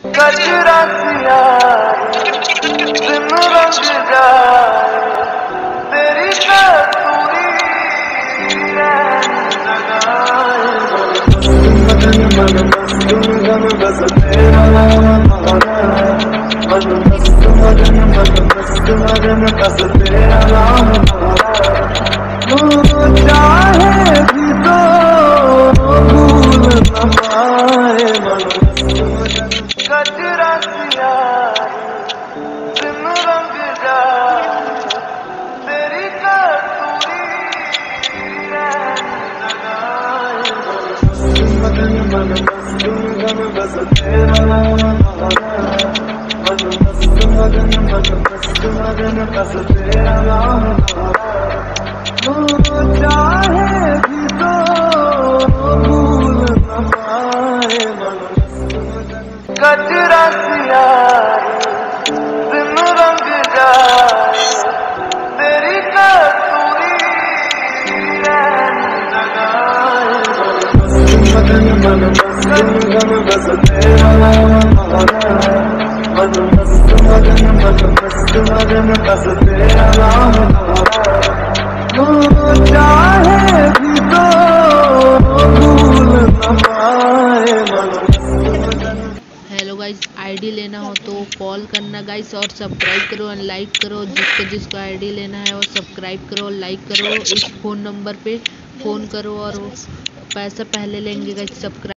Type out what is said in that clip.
कचरा सिया दिन रंग जाए तेरी कसूरी मदन मन मस्त गम बस तेरा मन मस्त मदन मन मस्त मदन बस तेरा नाम चाहे भी तो भूल न पाए मन कचरा सिया दिन रंग जाए तेरी कसूरी मदन मन मस्त गम बस तेरा मन मस्त मदन मन मस्त मदन बस तेरा नाम चाहे भी तो भूल न पाए मन कचरा सिया दिन रंग जाए तेरी कसूरी मदन मन मस्त गम बस तेरा मन मस्त मदन मन मस्त मदन बस तेरा नाम चाहे भी तो भूल न पाए मन। हेलो गाइस, आईडी लेना हो तो कॉल करना गाइस, और सब्सक्राइब करो और लाइक करो। जिसको आईडी लेना है और सब्सक्राइब करो और लाइक करो। इस फ़ोन नंबर पे फ़ोन करो और पैसा पहले लेंगे गाइस। सब्सक्राइब